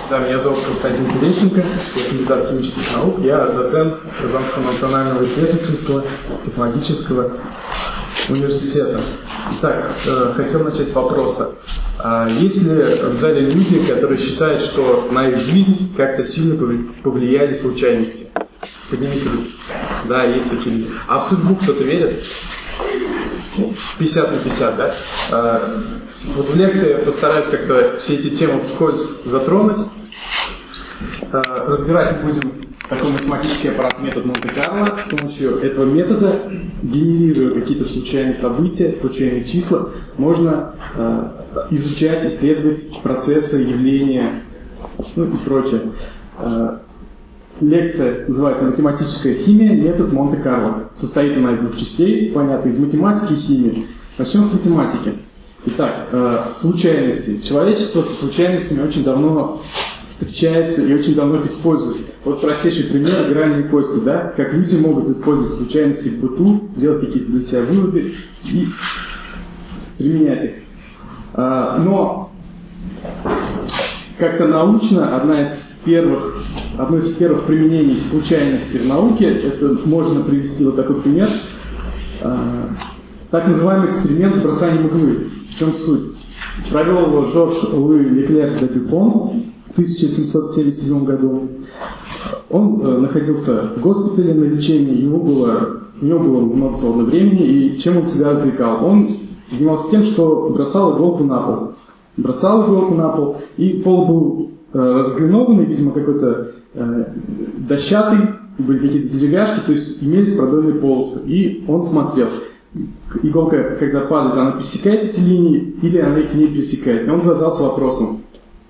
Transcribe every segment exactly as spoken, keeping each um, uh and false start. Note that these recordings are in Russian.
Да, меня зовут Константин Терещенко, я кандидат химических наук, я доцент Казанского национального исследовательского технологического университета. Итак, э, хотел начать с вопроса. А есть ли в зале люди, которые считают, что на их жизнь как-то сильно повлияли случайности? Поднимите руку. Да, есть такие люди. А в судьбу кто-то верит? пятьдесят на пятьдесят, да? А, вот в лекции я постараюсь как-то все эти темы вскользь затронуть. А, разбирать мы будем такой математический аппарат, метод Монте-Карло. С помощью этого метода, генерируя какие-то случайные события, случайные числа, можно а, изучать, исследовать процессы, явления, ну и прочее. А, лекция называется «Математическая химия. Метод Монте-Карло». Состоит она из двух частей, понятно, из математики и химии. Начнем с математики. Итак, э, случайности. Человечество со случайностями очень давно встречается и очень давно их использует. Вот простейший пример – игральные кости, да? Как люди могут использовать случайности в быту, делать какие-то для себя выводы и применять их. Э, но как-то научно одна из первых, одно из первых применений случайности в науке, это можно привести вот такой пример, э, так называемый эксперимент с бросанием иглы. В чем суть? Провел его Жорж Луи Леклер де Дюпон в тысяча семьсот семьдесят седьмом году. Он э, находился в госпитале на лечении, ему было, у него было много свободного времени, и чем он себя развлекал? Он занимался тем, что бросал иголку на пол. Бросал иголку на пол, и пол был э, разглинованный, видимо, какой-то э, дощатый, были какие-то деревяшки, то есть имелись продольные полосы, и он смотрел. Иголка, когда падает, она пересекает эти линии или она их не пересекает. И он задался вопросом,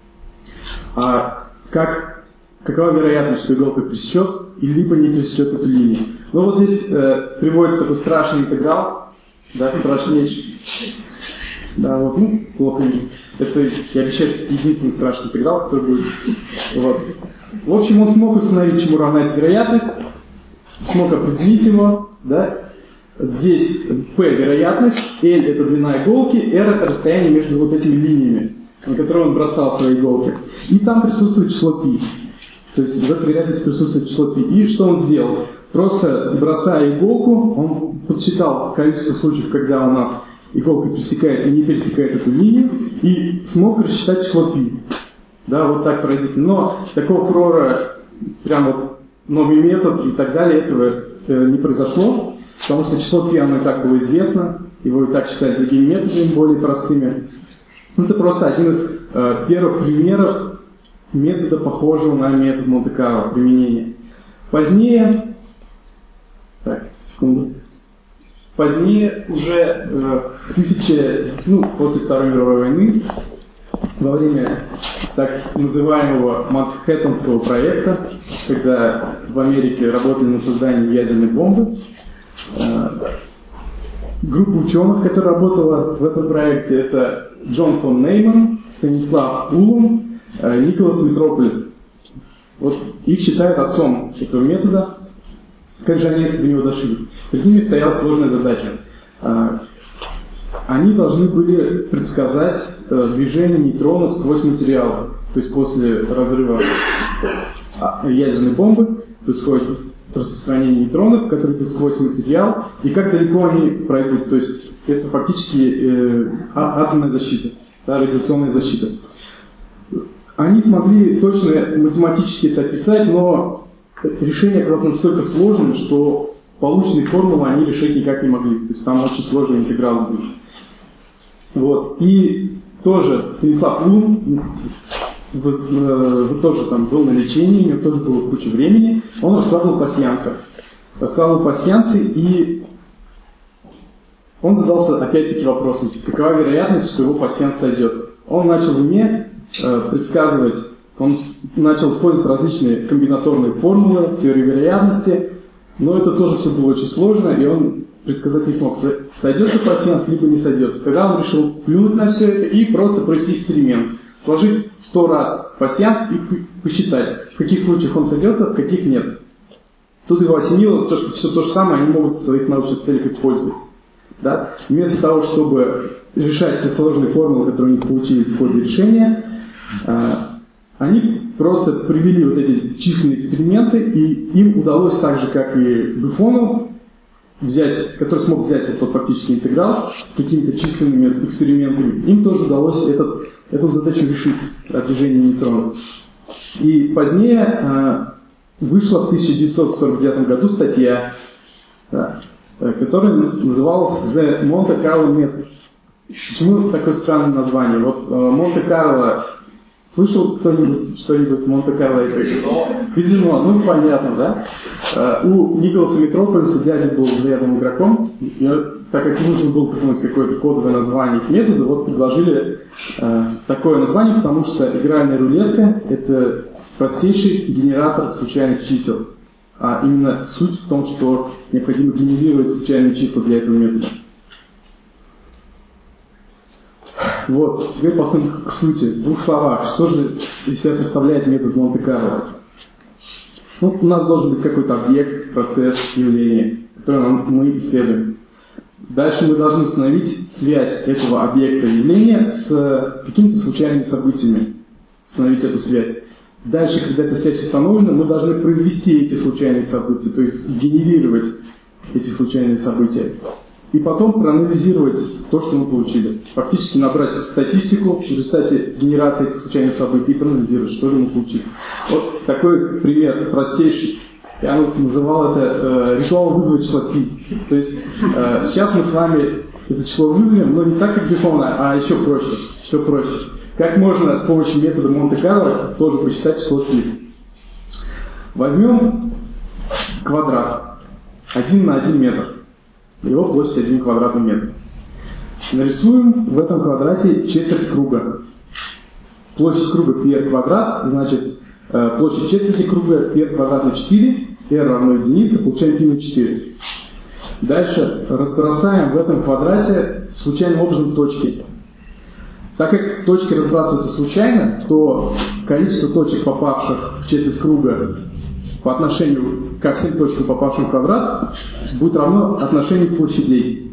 а как, какова вероятность, что иголка пересечет или либо не пересечет эту линию. Ну вот здесь э, приводится такой страшный интеграл, да, страшнейший. Да, вот, ну, плохо. Это, я обещаю, что это единственный страшный интеграл, который будет. Вот. В общем, он смог установить, чему равна эта вероятность, смог определить его, да. Здесь P вероятность, L это длина иголки, R это расстояние между вот этими линиями, на которые он бросал свои иголки. И там присутствует число π. То есть в этой вероятности присутствует число π. И что он сделал? Просто бросая иголку, он подсчитал количество случаев, когда у нас иголка пересекает и не пересекает эту линию, и смог рассчитать число π. Да, вот так поразительно. Но такого фурора, прям вот новый метод и так далее, этого не произошло. Потому что число π, оно и так было известно, его и так считали другими методами, более простыми. Это просто один из э, первых примеров метода, похожего на метод Монте-Карло применения. Позднее, так, секунду, позднее, уже э, в тысяче, ну, после Второй мировой войны, во время так называемого Манхэттенского проекта, когда в Америке работали над созданием ядерной бомбы, группа ученых, которая работала в этом проекте, это Джон фон Нейман, Станислав Улум, Николас Метрополис. Вот их считают отцом этого метода. Как же они до него дошли? Перед ними стояла сложная задача. Они должны были предсказать движение нейтронов сквозь материалы. То есть после разрыва ядерной бомбы происходит распространение нейтронов, которые идут сквозь материал, и как далеко они пройдут. То есть это фактически э, атомная защита, да, радиационная защита. Они смогли точно математически это описать, но решение оказалось настолько сложным, что полученные формулы они решить никак не могли. То есть там очень сложные интегралы были. Вот. И тоже Станислав Улум, тоже там был на лечении, у него тоже было куча времени, он раскладывал пасьянсы. Раскладывал пасьянсы, и он задался опять-таки вопросом, какова вероятность, что его пасьянс сойдется. Он начал в уме э, предсказывать, он начал использовать различные комбинаторные формулы, теории вероятности, но это тоже все было очень сложно, и он предсказать не смог, сойдется пасьянс, либо не сойдется. Тогда он решил плюнуть на все это и просто провести эксперимент. Сложить сто раз пасьянс и посчитать, в каких случаях он сойдется, в каких нет. Тут его осенило то, что все то же самое они могут в своих научных целях использовать. Да? Вместо того, чтобы решать те сложные формулы, которые у них получились в ходе решения, Они просто привели вот эти численные эксперименты, и им удалось так же, как и Буфону, взять, который смог взять вот тот фактический интеграл какими-то численными экспериментами, им тоже удалось этот, эту задачу решить о движении нейтронов. И позднее э, вышла в тысяча девятьсот сорок девятом году статья, да, которая называлась «The Monte Carlo Method». Почему такое странное название? Вот э, Монте-Карло, слышал кто-нибудь что-нибудь Монте-Карло? Казино, ну понятно, да? Э, у Николаса Метрополиса дядя был рядом игроком, и так как нужно было придумать какое-то кодовое название к методу, вот предложили э, такое название, потому что игральная рулетка – это простейший генератор случайных чисел. А именно суть в том, что необходимо генерировать случайные числа для этого метода. Вот, теперь посмотрим к сути. В двух словах, что же из себя представляет метод Монте-Карло? Ну, у нас должен быть какой-то объект, процесс, явление, который нам, мы исследуем. Дальше мы должны установить связь этого объекта явления с какими-то случайными событиями. Установить эту связь. Дальше, когда эта связь установлена, мы должны произвести эти случайные события, то есть генерировать эти случайные события. И потом проанализировать то, что мы получили. Фактически набрать статистику в результате генерации этих случайных событий и проанализировать, что же мы получили. Вот такой пример простейший. Я называл это э, ритуал вызвать число π. То есть э, сейчас мы с вами это число вызовем, но не так, как Буфона, а еще проще. Еще проще. Как можно с помощью метода Монте-Карло тоже посчитать число π? Возьмем квадрат. один на один метр. Его площадь один квадратный метр. Нарисуем в этом квадрате четверть круга. Площадь круга πr квадрат, значит площадь четверти круга πr квадрат на четыре, r равно единице, получаем π на четыре. Дальше разбросаем в этом квадрате случайным образом точки. Так как точки разбрасываются случайно, то количество точек, попавших в четверть круга по отношению ко всем точкам, попавшим в квадрат, будет равно отношению площадей.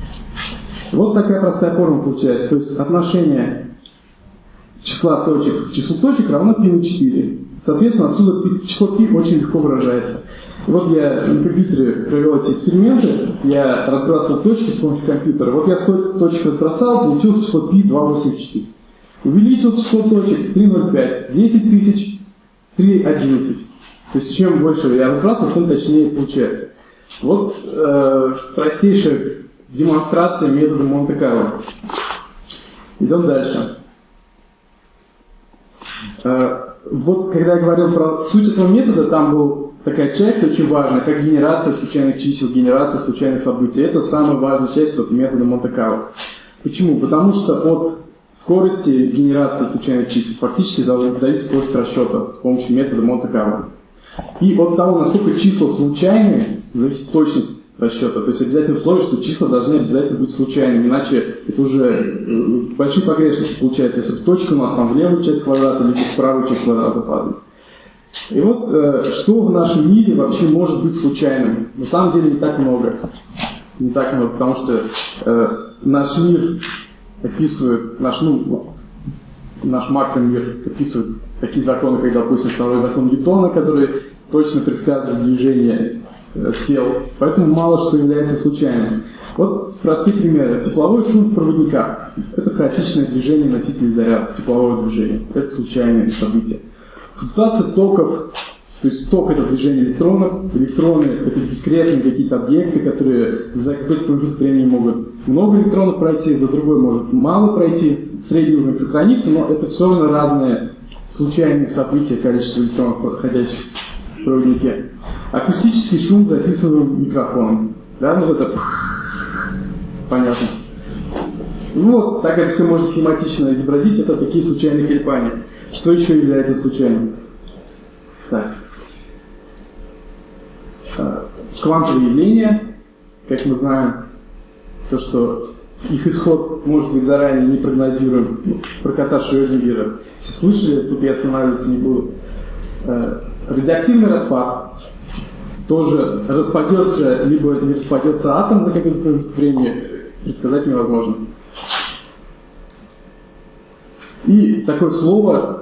Вот такая простая формула получается. То есть отношение числа точек к числу точек равно π на четыре. Соответственно, отсюда число π очень легко выражается. И вот я на компьютере провел эти эксперименты, я разбрасывал точки с помощью компьютера. Вот я сколько точек разбросал, получилось число π двести восемьдесят четыре. Увеличил число точек три ноль пять, десять тысяч, три одиннадцать. То есть чем больше я разбрасывал, тем точнее получается. Вот э, простейшая демонстрация метода Монте-Карло. Идем дальше. Э, вот когда я говорил про суть этого метода, там была такая часть очень важная, как генерация случайных чисел, генерация случайных событий. Это самая важная часть вот, метода Монте-Карло. Почему? Потому что от скорости генерации случайных чисел фактически зависит скорость расчета с помощью метода Монте-Карло. И от того, насколько числа случайные, зависит точность расчета. То есть обязательно условие, что числа должны обязательно быть случайными, иначе это уже большие погрешности получается, если точка у нас там в левую часть квадрата, либо в правую часть квадрата падает. И вот что в нашем мире вообще может быть случайным? На самом деле не так много. Не так много, потому что э, наш мир описывает, наш, ну, наш макромир описывает такие законы, как, допустим, второй закон Ньютона, который точно предсказывает движение э, тел. Поэтому мало что является случайным. Вот простые примеры. Тепловой шум в проводниках. Это хаотичное движение носителей заряда, тепловое движение. Это случайное событие. Флуктуация токов, то есть ток – это движение электронов, электроны – это дискретные какие-то объекты, которые за какой-то промежуток времени могут много электронов пройти, за другой может мало пройти, средний уровень сохранится, но это все равно разные случайные события, количество электронов, проходящих в проводнике. Акустический шум записываем микрофоном. Да, ну это понятно. Ну вот, так это все можно схематично изобразить, это такие случайные колебания. Что еще является случайным? Так. Квантовые явления, как мы знаем, то, что их исход может быть заранее непрогнозируем. Про кота Шрёдингера все слышали, тут я останавливаться не буду. Радиоактивный распад. Тоже распадется, либо не распадется атом за какой-то промежуток времени, предсказать невозможно. И такое слово,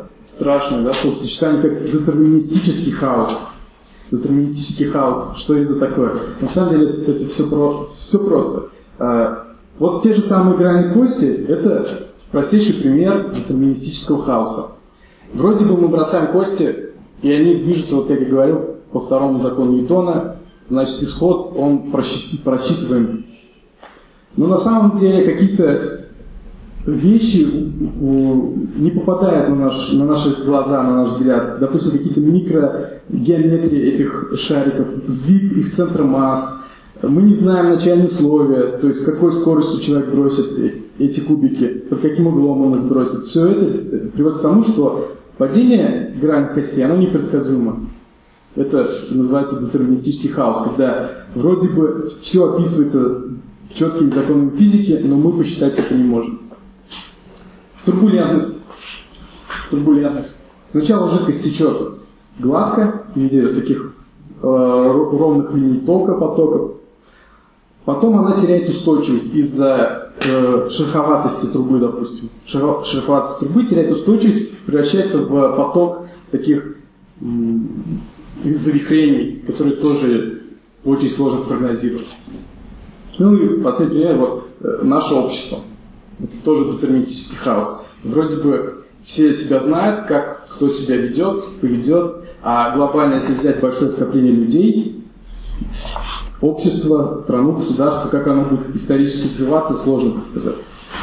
страшное, да, словосочетание, как детерминистический хаос. Детерминистический хаос. Что это такое? На самом деле это все, про, все просто. А, вот те же самые грани кости – это простейший пример детерминистического хаоса. Вроде бы мы бросаем кости, и они движутся, вот как я говорил, по второму закону Ньютона, значит, исход он просчитываем. Но на самом деле какие-то вещи не попадают на, наш, на наши глаза, на наш взгляд. Допустим, какие-то микрогеометрии этих шариков, сдвиг их центра масс. Мы не знаем начальные условия, то есть с какой скоростью человек бросит эти кубики, под каким углом он их бросит. Все это приводит к тому, что падение грани кости, оно непредсказуемо. Это называется детерминистический хаос, когда вроде бы все описывается четкими законами физики, но мы посчитать это не можем. Турбулентность. Турбулентность. Сначала жидкость течет гладко, в виде таких э, ровных линий тока, потоков. Потом она теряет устойчивость из-за э, шероховатости трубы, допустим. Шеро, шероховатость трубы теряет устойчивость, превращается в поток таких м, завихрений, которые тоже очень сложно спрогнозировать. Ну и последний пример, вот, э, наше общество. Это тоже детерминистический хаос. Вроде бы все себя знают, как кто себя ведет, поведет, а глобально, если взять большое скопление людей, общество, страну, государство, как оно будет исторически развиваться, сложно предсказать.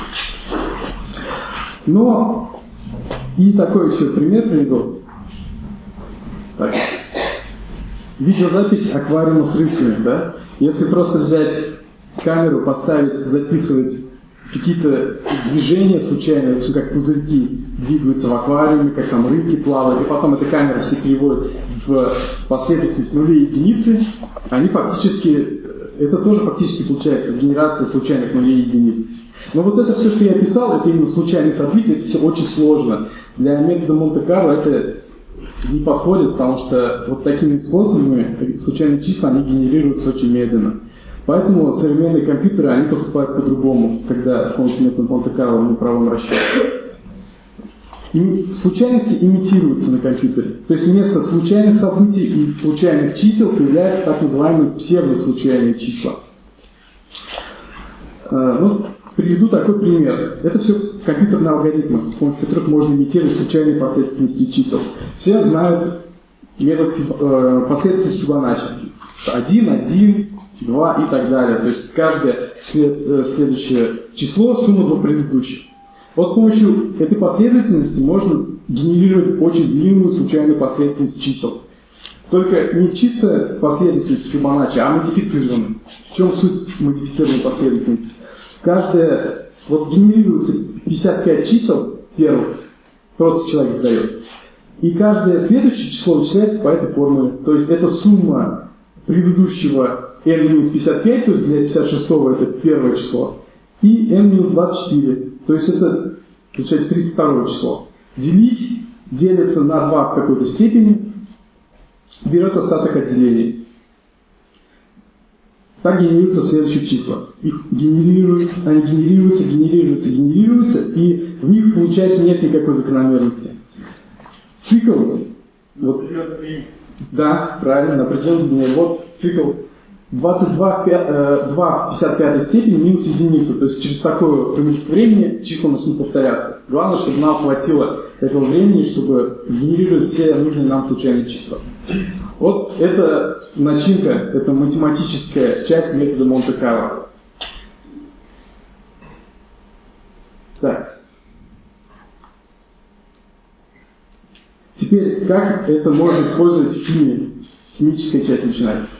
Но и такой еще пример приведу. Так. Видеозапись аквариума с рыбками, да? Если просто взять камеру, поставить, записывать какие-то движения случайные, как пузырьки двигаются в аквариуме, как там рыбки плавают, и потом эта камера все переводит в последовательность нулей и единицы, они фактически, это тоже фактически получается генерация случайных нулей и единиц. Но вот это все, что я описал, это именно случайные события, это все очень сложно. Для метода Монте-Карло это не подходит, потому что вот такими способами случайные числа, они генерируются очень медленно. Поэтому современные компьютеры, они поступают по-другому, когда с помощью метода Монте-Карло мы проводим расчет. И случайности имитируются на компьютере. То есть вместо случайных событий и случайных чисел появляются так называемые псевдослучайные числа. Ну, приведу такой пример. Это все компьютерные алгоритмы, с помощью которых можно имитировать случайные последовательности чисел. Все знают метод последовательности Фибоначчи. один, один, два и так далее. То есть каждое след, следующее число сумма двух предыдущих. Вот с помощью этой последовательности можно генерировать очень длинную случайную последовательность чисел. Только не чисто последовательность Фибоначчи, а модифицированная. В чем суть модифицированной последовательности? Каждая, вот генерируется пятьдесят пять чисел первых, просто человек задает. И каждое следующее число вычисляется по этой формуле. То есть это сумма предыдущего n минус пятьдесят пять, то есть для пятьдесят шестого это первое число, и n минус двадцать четыре, то есть это получается тридцать второе число. Делить делится на два в какой-то степени, берется остаток от деления. Так генерируются следующие числа. Их генерируются, они генерируются, генерируются, генерируются, и в них, получается, нет никакой закономерности. Цикл, вот, да, правильно, на определенное, вот цикл двадцать два в пятьдесят пятой степени минус единица, то есть через такое промежуток времени числа начнут повторяться. Главное, чтобы нам хватило этого времени, чтобы сгенерировать все нужные нам случайные числа. Вот это начинка, это математическая часть метода Монте-Карло. Так. Теперь, как это можно использовать в химии? Химическая часть начинается.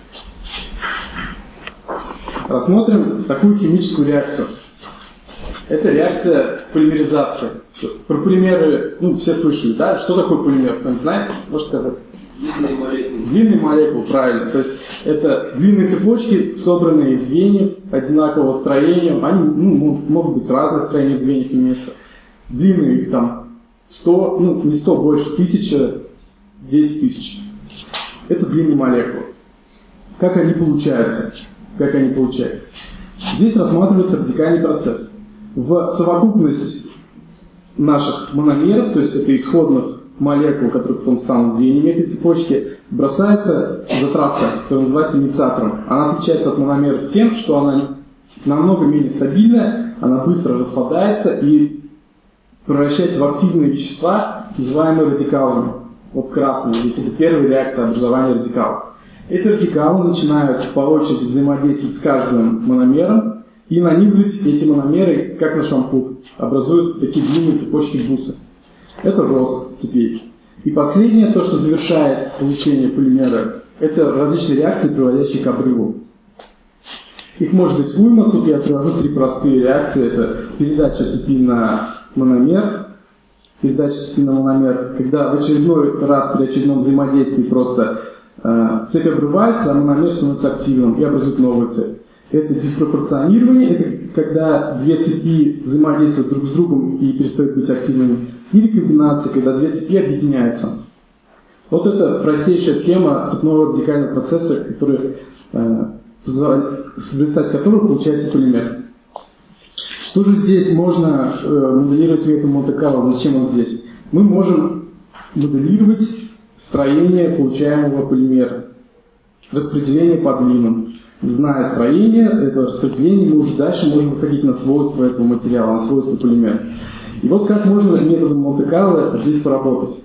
Рассмотрим такую химическую реакцию. Это реакция полимеризации. Про полимеры, ну, все слышали, да? Что такое полимер? Кто-нибудь знает? Можешь сказать? Длинные молекулы. Длинные молекулы, правильно. То есть это длинные цепочки, собранные из звеньев одинакового строения. Они, ну, могут быть разные строения в звеньях имеются. Длинные их там сто, ну не сто, больше, тысяча, десять тысяч. Это длинные молекулы. Как они получаются? Как они получаются? Здесь рассматривается радикальный процесс. В совокупность наших мономеров, то есть это исходных молекул, которые потом станут звеньями этой цепочки, бросается затравка, которая называется инициатором. Она отличается от мономеров тем, что она намного менее стабильная, она быстро распадается и превращается в активные вещества, называемые радикалами. Вот красные, здесь это первая реакция образования радикалов. Эти радикалы начинают по очереди взаимодействовать с каждым мономером и нанизывать эти мономеры, как на шампур, образуют такие длинные цепочки буса. Это рост цепей. И последнее, то, что завершает получение полимера, это различные реакции, приводящие к обрыву. Их может быть уйма, тут я привожу три простые реакции. Это передача цепи на мономер, передача цепи на мономер, когда в очередной раз при очередном взаимодействии просто э, цепь обрывается, а мономер становится активным и образует новую цепь. Это диспропорционирование, это когда две цепи взаимодействуют друг с другом и перестают быть активными. И рекомбинация, когда две цепи объединяются. Вот это простейшая схема цепного радикального процесса, который, э, в результате которого получается полимер. Что же здесь можно э, моделировать методом Монте-Карло? Зачем он здесь? Мы можем моделировать строение получаемого полимера, распределение по длинам. Зная строение этого распределения, мы уже дальше можем выходить на свойства этого материала, на свойства полимера. И вот как можно методом Монте-Карло здесь поработать.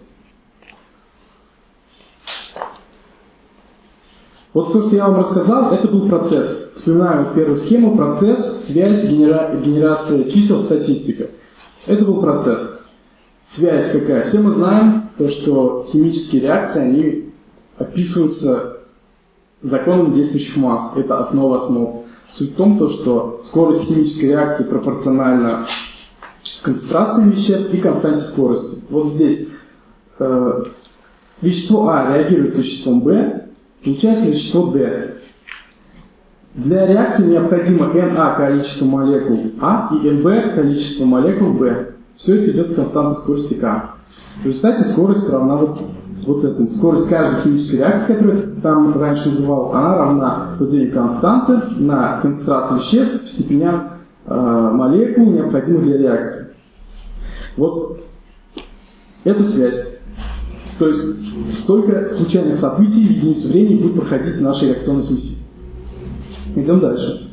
Вот то, что я вам рассказал, это был процесс. Вспоминаю вот первую схему, процесс, связь, генера... генерация чисел, статистика. Это был процесс. Связь какая? Все мы знаем, то, что химические реакции, они описываются законом действующих масс. Это основа основ. Суть в том, то, что скорость химической реакции пропорциональна концентрации веществ и константе скорости. Вот здесь э, вещество А реагирует с веществом Б, получается вещество D. Для реакции необходимо Na количество молекул А и Nb количество молекул B. Все это идет с константой скорости К. В результате скорость равна вот, вот этому. Скорость каждой химической реакции, которая там раньше называлась, она равна разделению константы на концентрацию веществ в степенях э, молекул, необходимых для реакции. Вот это связь. То есть столько случайных событий в единицу времени будет проходить в нашей реакционной смеси. Идем дальше.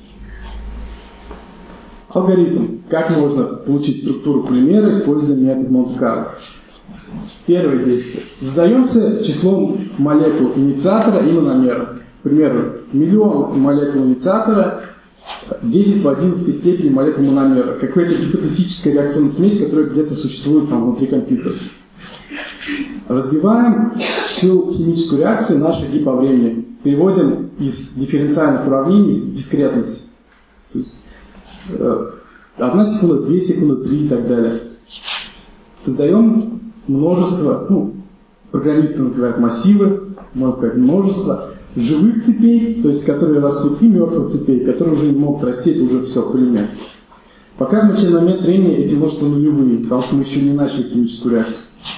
Алгоритм. Как можно получить структуру полимера, используя метод Монте-Карло. Первое действие. Задаемся числом молекул инициатора и мономера. К примеру, миллион молекул инициатора, десять в одиннадцатой степени молекул мономера. Какая-то гипотетическая реакционная смесь, которая где-то существует там внутри компьютера. Разбиваем всю химическую реакцию на шаги по времени. Переводим из дифференциальных уравнений в дискретность. То есть э, одна секунда, две секунды, три и так далее. Создаем множество, ну, программисты называют массивы, можно сказать множество живых цепей, то есть которые растут, и мертвых цепей, которые уже не могут расти, это уже все полимер. Пока в начальный момент времени эти множества нулевые, потому что мы еще не начали химическую реакцию.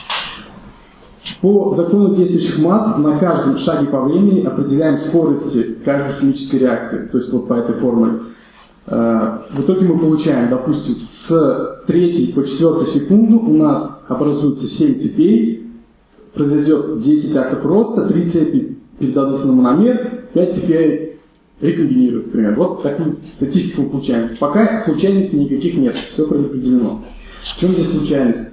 По закону действующих масс на каждом шаге по времени определяем скорости каждой химической реакции, то есть вот по этой формуле. В итоге мы получаем, допустим, с третьей по четвертую секунду у нас образуется семь цепей, произойдет десять актов роста, три цепи передадутся на мономер, пять цепей рекомбинируют, например. Вот такую статистику мы получаем. Пока случайностей никаких нет, все предопределено. В чем здесь случайность?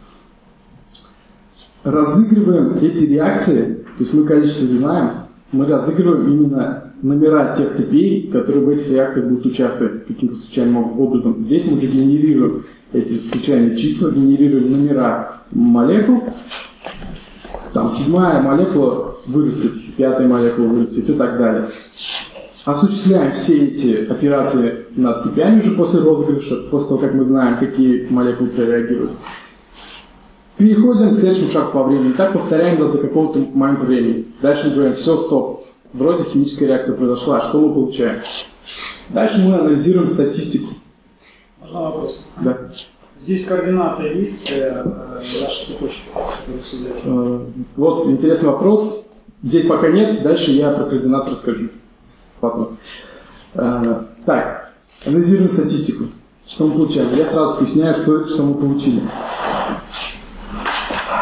Разыгрываем эти реакции, то есть мы количество не знаем, мы разыгрываем именно номера тех цепей, которые в этих реакциях будут участвовать каким-то случайным образом. Здесь мы уже генерируем эти случайные числа, генерируем номера молекул. Там седьмая молекула вырастет, пятая молекула вырастет и так далее. Осуществляем все эти операции над цепями уже после розыгрыша, после того, как мы знаем, какие молекулы прореагируют. Переходим к следующему шагу по времени. Так повторяем до какого-то момента времени. Дальше мы говорим, все, стоп. Вроде химическая реакция произошла. Что мы получаем? Дальше мы анализируем статистику. Можно вопрос? Да. Здесь координаты есть э, нашей цепочки? Э, вот интересный вопрос. Здесь пока нет. Дальше я про координаты расскажу. Потом. Э, так. Анализируем статистику. Что мы получаем? Я сразу поясняю, что, что мы получили.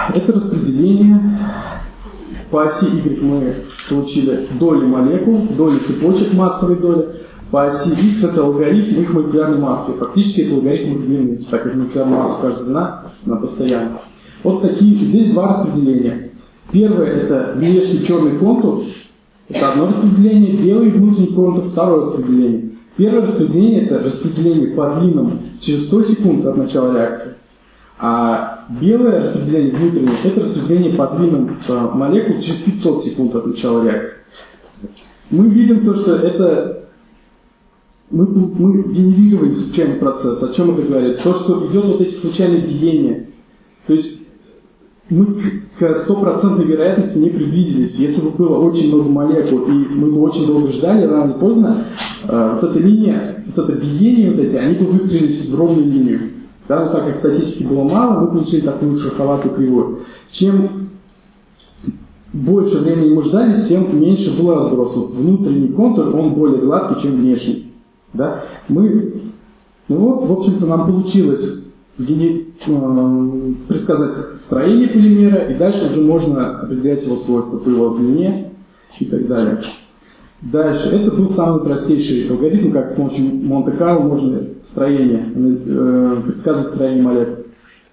Это распределение. По оси Y мы получили доли молекул, доли цепочек массовой доли. По оси X это алгоритм их молекулярной массы. Фактически это алгоритм их длины, так как молекулярная масса каждой длина, она постоянна. Вот такие, здесь два распределения. Первое это внешний черный контур, это одно распределение, белый внутренний контур, второе распределение. Первое распределение это распределение по длинам через сто секунд от начала реакции. А белое распределение внутреннее – это распределение по длинам молекул через пятьсот секунд от начала реакции. Мы видим то, что это мы, мы генерировали случайный процесс. О чем это говорит? То, что идет вот эти случайные биения. То есть мы к стопроцентной вероятности не приблизились. Если бы было очень много молекул и мы бы очень долго ждали, рано или поздно, вот эта линия, вот это биение, вот эти, они бы выстроились в ровную линию. Да, но так как статистики было мало, мы получили такую шероховатую кривую. Чем больше времени мы ждали, тем меньше было разброс. Вот внутренний контур, он более гладкий, чем внешний. Да? Мы, ну вот, в общем-то, нам получилось сгене, э, предсказать строение полимера, и дальше уже можно определять его свойства по его длине и так далее. Дальше. Это был самый простейший алгоритм, как с помощью Монте-Карло можно строение, э, предсказывать строение молекул.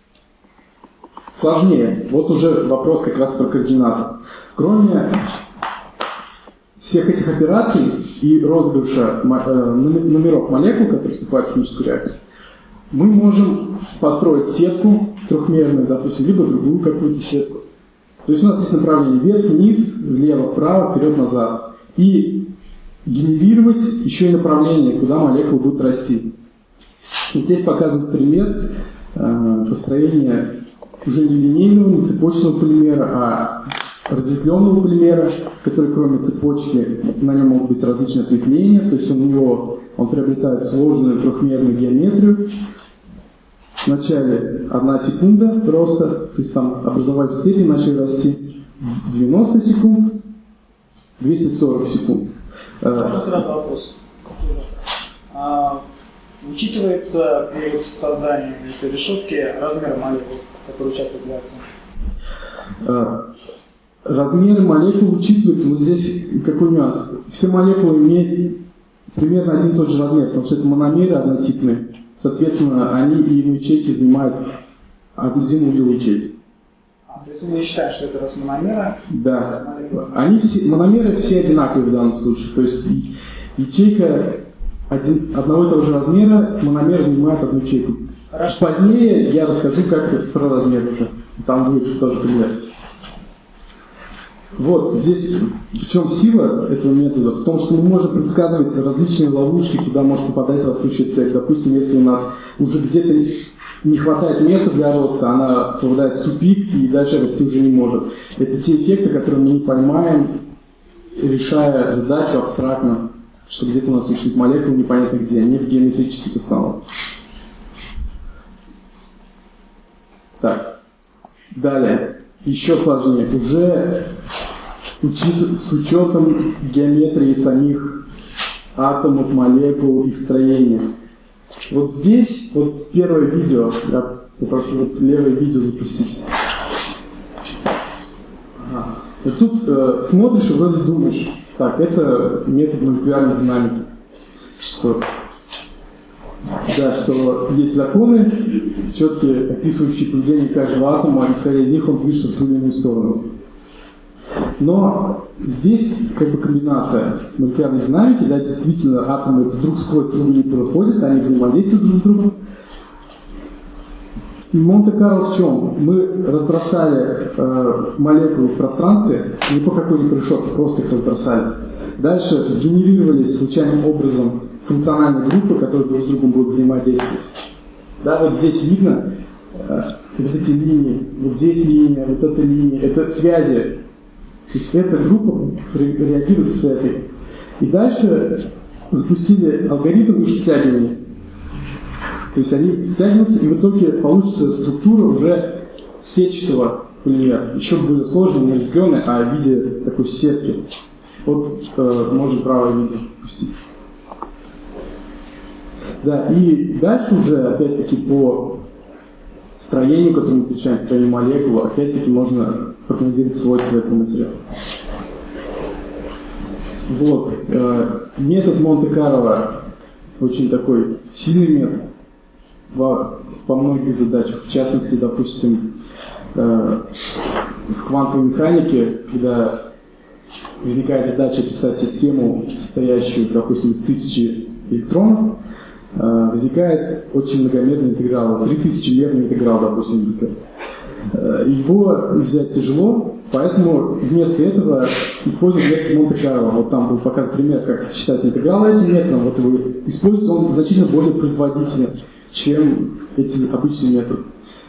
Сложнее. Вот уже вопрос как раз про координаты. Кроме всех этих операций и розыгрыша э, номеров молекул, которые вступают в химическую реакцию, мы можем построить сетку трехмерную, допустим, либо другую какую-то сетку. То есть у нас есть направление вверх-вниз, влево-вправо, вперед-назад. И генерировать еще и направление, куда молекулы будут расти. Вот здесь показан пример э, построения уже не линейного, не цепочного полимера, а разветвленного полимера, который кроме цепочки, на нем могут быть различные ответвления, то есть он, у него, он приобретает сложную трехмерную геометрию. Вначале одна секунда роста, то есть там образовались цепи, начали расти девяносто секунд, двести сорок секунд. Можно сразу вопрос? А, учитывается при создании этой решетки размер молекул, которые участвуют в реакции? А, размеры молекул учитываются, но здесь какой нюанс? Все молекулы имеют примерно один и тот же размер, потому что это мономеры однотипные. Соответственно, они и в ячейке занимают один удел ячейки. То есть мы считаем, что это раз мономера? Да. Они все, мономеры все одинаковые в данном случае. То есть ячейка один, одного и того же размера, мономер занимает одну ячейку. Хорошо. Позднее я расскажу, как про размер уже. Там будет тоже пример. Вот здесь в чем сила этого метода? В том, что мы можем предсказывать различные ловушки, куда может попадать растущая цепь. Допустим, если у нас уже где-то не хватает места для роста, она попадает в тупик и дальше расти уже не может. Это те эффекты, которые мы не поймаем, решая задачу абстрактно, что где-то у нас существует молекула непонятно где, не в геометрических основах. Так, далее. Еще сложнее. Уже учит, с учетом геометрии самих атомов, молекул, их строения. Вот здесь, вот первое видео, я попрошу вот левое видео запустить. Ага. И тут э, смотришь и вроде думаешь, так, это метод молекулярной динамики. Что, да, что есть законы, четкие, описывающие поведение каждого атома, исходя из них он движется в ту или иную сторону. Но здесь как бы комбинация молекулярной динамики, да, действительно атомы друг сквозь друга не проходят, они взаимодействуют друг с другом. Монте-Карло в чем? Мы разбросали э, молекулы в пространстве, ни по какой-нибудь решетке, просто их разбросали. Дальше сгенерировались случайным образом функциональные группы, которые друг с другом будут взаимодействовать. Да, вот здесь видно э, вот эти линии, вот здесь линия, вот эта линия, это связи. То есть эта группа реагирует с этой. И дальше запустили алгоритм их стягивания. То есть они стягиваются, и в итоге получится структура уже сетчатого полимера. Еще более сложная, не разделенная, а в виде такой сетки. Вот э, можно правое видео пустить. Да, и дальше уже, опять-таки, по строению, которое мы получаем, строению молекул, опять-таки можно прогнозировать свойства этого материала. Вот. Метод Монте-Карло очень такой сильный метод во, во многих задачах. В частности, допустим, в квантовой механике, когда возникает задача описать систему, состоящую, допустим, из тысячи электронов, возникает очень многомерный интеграл, три тысячи мерный интеграл, допустим, возникает. Его взять тяжело, поэтому вместо этого используют метод Монте-Карло. Вот там был показан пример, как считать интегралы этим методом. Вот его используют, он значительно более производителен, чем эти обычные методы.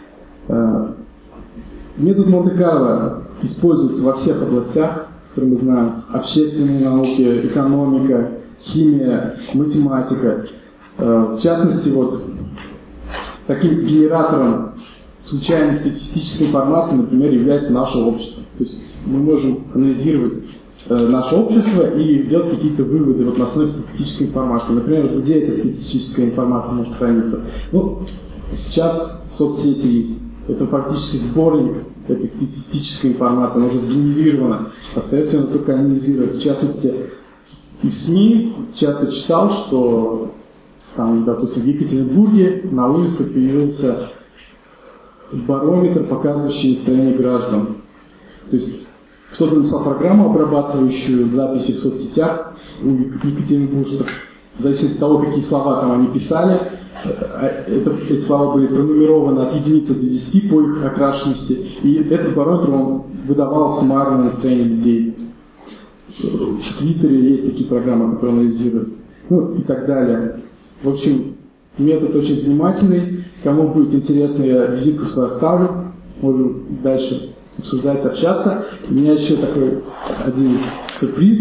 Метод Монте-Карло используется во всех областях, которые мы знаем: общественные науки, экономика, химия, математика. В частности, вот таким генератором случайной статистической информации, например, является наше общество. То есть мы можем анализировать э, наше общество и делать какие-то выводы вот на основе статистической информации. Например, где эта статистическая информация может храниться? Ну, сейчас соцсети есть. Это фактически сборник этой статистической информации, она уже сгенерирована. Остается ее только анализировать. В частности, из СМИ часто читал, что там, допустим, в Екатеринбурге на улице появился барометр, показывающий настроение граждан. То есть кто-то написал программу, обрабатывающую записи в соцсетях у екатеринбуржцев. В зависимости от того, какие слова там они писали, это, эти слова были пронумерованы от единицы до десяти по их окрашенности. И этот барометр он выдавал суммарное настроение людей. В Твиттере есть такие программы, которые анализируют. Ну и так далее. В общем, метод очень занимательный. Кому будет интересно, я визитку свою оставлю. Можем дальше обсуждать, общаться. У меня еще такой один сюрприз.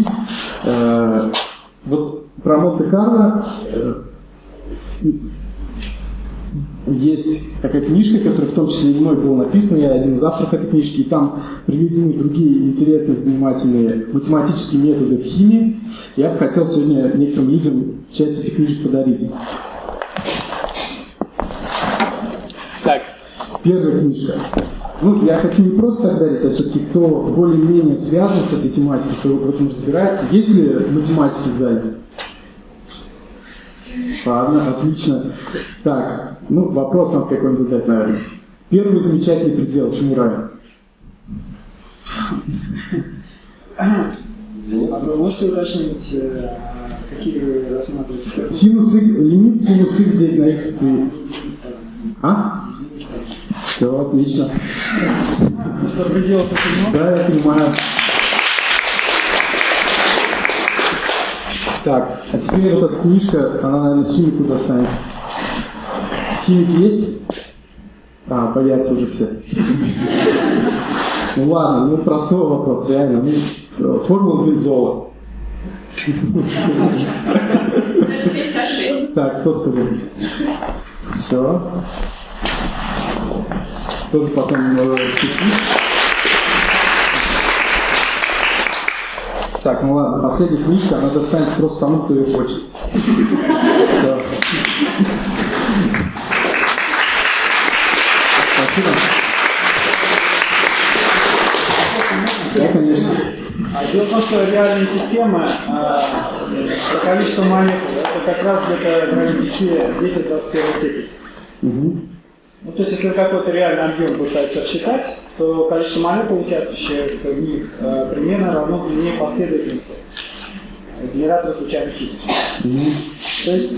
Вот про Монте-Карло есть такая книжка, которая в том числе и мной была написана. Я один из авторов этой книжки. И там приведены другие интересные, занимательные математические методы в химии. Я бы хотел сегодня некоторым людям часть этих книжек подарить. Так, первая книжка. Ну, я хочу не просто так дарить, а все-таки кто более-менее связан с этой тематикой, кто в этом разбирается. Есть ли математики в зале? Ладно, отлично. Так, ну, вопрос надо какой-нибудь задать, наверное. Первый замечательный предел чему равен? А вы можете уточнить, какие вы рассматриваете? Синус, лимит синус х делить на x. А? Все, отлично. Что предел почему? Да, я понимаю. Так, а теперь вот эта книжка, она, наверное, химику достанется. Химики есть? А, боятся уже все. Ну ладно, ну простой вопрос, реально. Ну, формула бензола. Так, кто сказал? Все. Тоже потом пиши. Так, ну ладно, последняя книжка, она достанется просто тому, кто ее хочет. Все. Спасибо. Да, конечно. Дело в том, что реальные системы по количеству молекул это как раз где-то в районе десять в двадцать первой степени. Угу. Ну, то есть, если какой-то реальный объем пытаться рассчитать, то количество молекул, участвующих в них, примерно равно длине последовательности генератора случайных чисел. Mm-hmm. То есть,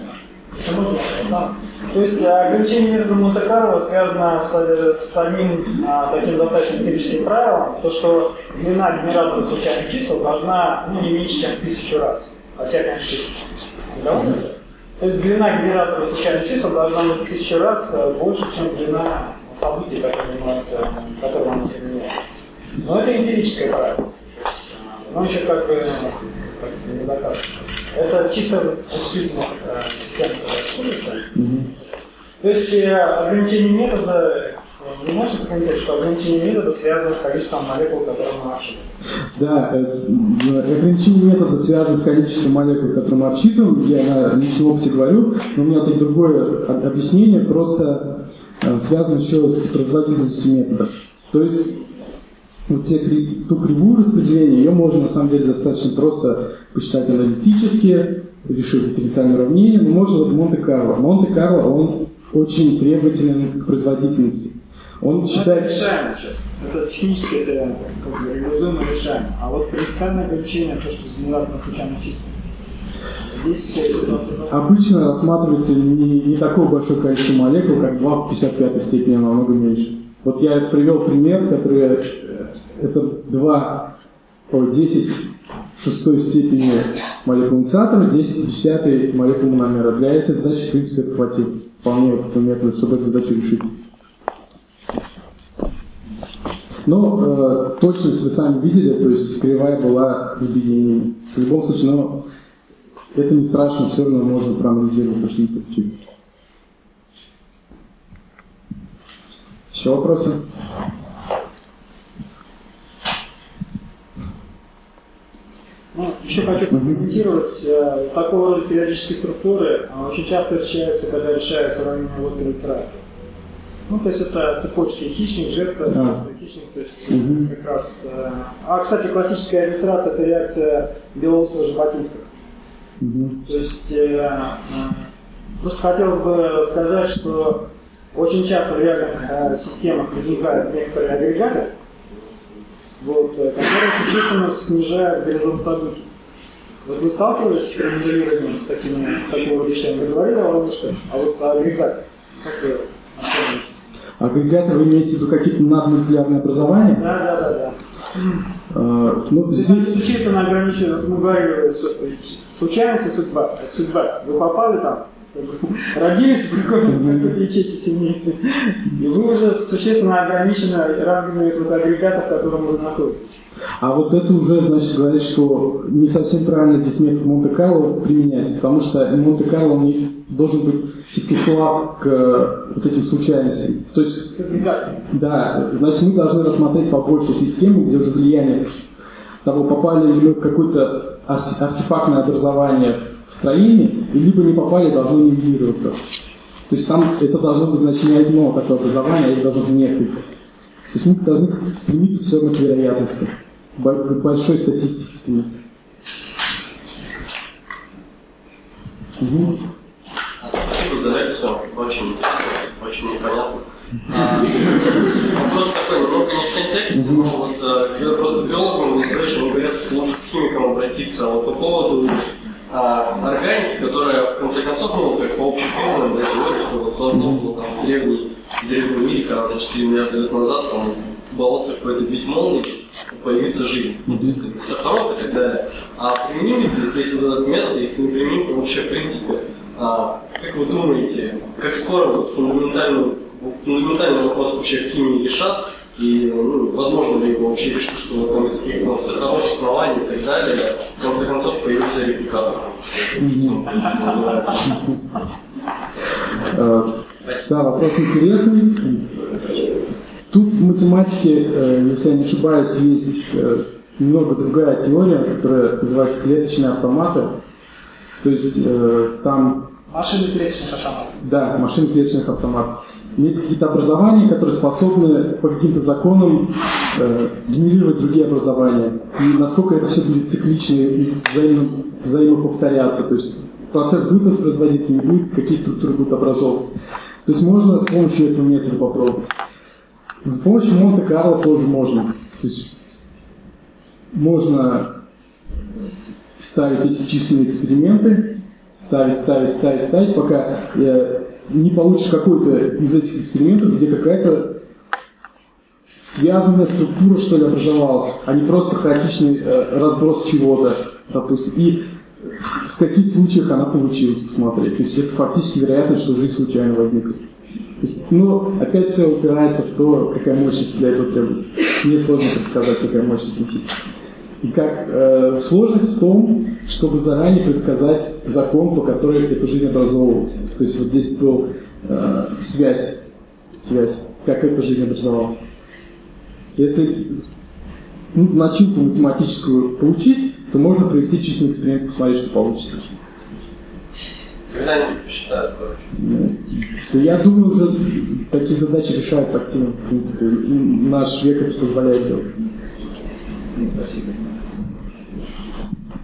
то есть ограничение метода Монте-Карло связано с, с одним а, таким достаточно эмпирическим правилом, то что длина генератора случайных чисел должна ну, не меньше, чем в тысячу раз. Хотя, конечно, довольно. То есть длина генератора случайных чисел должна быть в тысячу раз больше, чем длина событий, которые мы можем применять. Но это эмпирическое правило. Но еще как бы не доказано. Это чисто вычислительных систем, которые используются. Mm-hmm. То есть ограничение метода, не можете комментировать, что ограничение метода связано с количеством молекул, которые мы обсчитываем? Да, ограничение метода связано с количеством молекул, которые мы обсчитываем. Я на личном опыте говорю, но у меня тут другое объяснение. Просто связано еще с производительностью метода. То есть вот те, ту кривую распределения, ее можно на самом деле достаточно просто посчитать аналитически, решить дифференциальное уравнение, но можно вот Монте-Карло. Монте-Карло, он очень требователен к производительности. Он считает... Это решаемо сейчас. Это технически это как бы реализуемо решаемо. А вот принципиальное ограничение, то, что с генератором случайных чисел. Здесь обычно рассматривается не, не такое большое количество молекул, как два в пятьдесят пятой степени, а намного меньше. Вот я привел пример, который это два по десять в шестой степени молекул инициатора, десять в десятой молекул мономера. Для этой задачи, в принципе, это хватит вполне вот этого метода, чтобы эту задачу решить. Но э, точность вы сами видели, то есть кривая была с объединением. В любом случае, но это не страшно, все равно можно проанализировать, то, что не получили. Еще вопросы? Ну, еще хочу прокомментировать. Э, такого рода периодические структуры э, очень часто встречаются, когда решаются уравнения Водера и Края. Ну, то есть это цепочки хищник, жертва, а. хищник, то есть угу. как раз... Э, а, кстати, классическая иллюстрация – это реакция Белоусова-Жаботинского. Угу. То есть, э, э, просто хотелось бы сказать, что очень часто в реальных э, системах возникают некоторые агрегаты, вот, э, которые существенно снижают горизонт событий. Вот вы сталкивались при моделировании с такими, с такого рода вещами? Вы говорили о ловушках, а вот агрегаты, как вы оцениваете? Агрегаты вы имеете в виду какие-то надмолекулярные образования? Да, да, да, да. А, ну, здесь... Существенно ограничено, мы говорили, случайность и судьба. Судьба. Вы попали там, родились в какой-то ячейке семьи, и вы уже существенно ограничены рангами агрегатов, в котором вы находитесь. А вот это уже, значит, говорит, что не совсем правильно здесь метод Монте-Карло применять, потому что Монте-Карло у них должен быть все-таки слаб к вот этим случайностям. То есть, да, значит, мы должны рассмотреть побольше систему, где уже влияние того, попали ли мы в какое-то артефактное образование в строении, и либо не попали, должно нивелироваться. То есть там это должно быть, значит, не одно такое образование, а их должно быть несколько. То есть мы должны стремиться все равно к вероятности, к большой статистике стремиться. Угу. Спасибо за лекцию, очень, очень непонятно. А, вопрос такой, немного не в контексте, но вот когда просто биологам не говоришь, они говорят, что лучше к химикам обратиться. А вот по поводу а, органики, которая в конце концов, ну, как по общепризнанным, да, говорят, что вот должно было там в древней, в древнем мире, когда четыре миллиарда лет назад там в болотце какой-то бить молнии, появится жизнь, ну, то есть как сахарок и так далее. А применим ли здесь вот этот метод, если не применим, то вообще в принципе, а, как вы думаете, как скоро вот фундаментальный, фундаментальный вопрос вообще в химии решат, и ну, возможно ли его вообще решить, что вот, там, из каких-то сахаров, оснований и так далее, в конце концов появится репликатор? Да, вопрос интересный. Тут в математике, если я не ошибаюсь, есть немного другая теория, которая называется клеточные автоматы. То есть там... Машины клеточных автоматов. Да, машины клеточных автоматов. Есть какие-то образования, которые способны по каким-то законам э, генерировать другие образования. И насколько это все будет циклично и взаимно, взаимоповторяться. То есть процесс будет воспроизводиться, не будет, какие структуры будут образовываться. То есть можно с помощью этого метода попробовать. С помощью Монте-Карло тоже можно. То есть можно ставить эти численные эксперименты, ставить, ставить, ставить, ставить, пока я не получишь какой-то из этих экспериментов, где какая-то связанная структура, что ли, образовалась, а не просто хаотичный э, разброс чего-то, допустим. И в каких случаях она получилась, посмотреть. То есть это фактически вероятно, что жизнь случайно возникла. То есть, ну, опять все упирается в то, какая мощность для этого требуется. Мне сложно предсказать, какая мощность учить. И как э, сложность в том, чтобы заранее предсказать закон, по которой эта жизнь образовывалась. То есть вот здесь был э, связь, связь, как эта жизнь образовалась. Если ну, начинку математическую получить, то можно провести численный эксперимент, посмотреть, что получится. Когда-нибудь посчитают, короче. Да я думаю, уже такие задачи решаются активно, в принципе. Наш век это позволяет делать. Спасибо.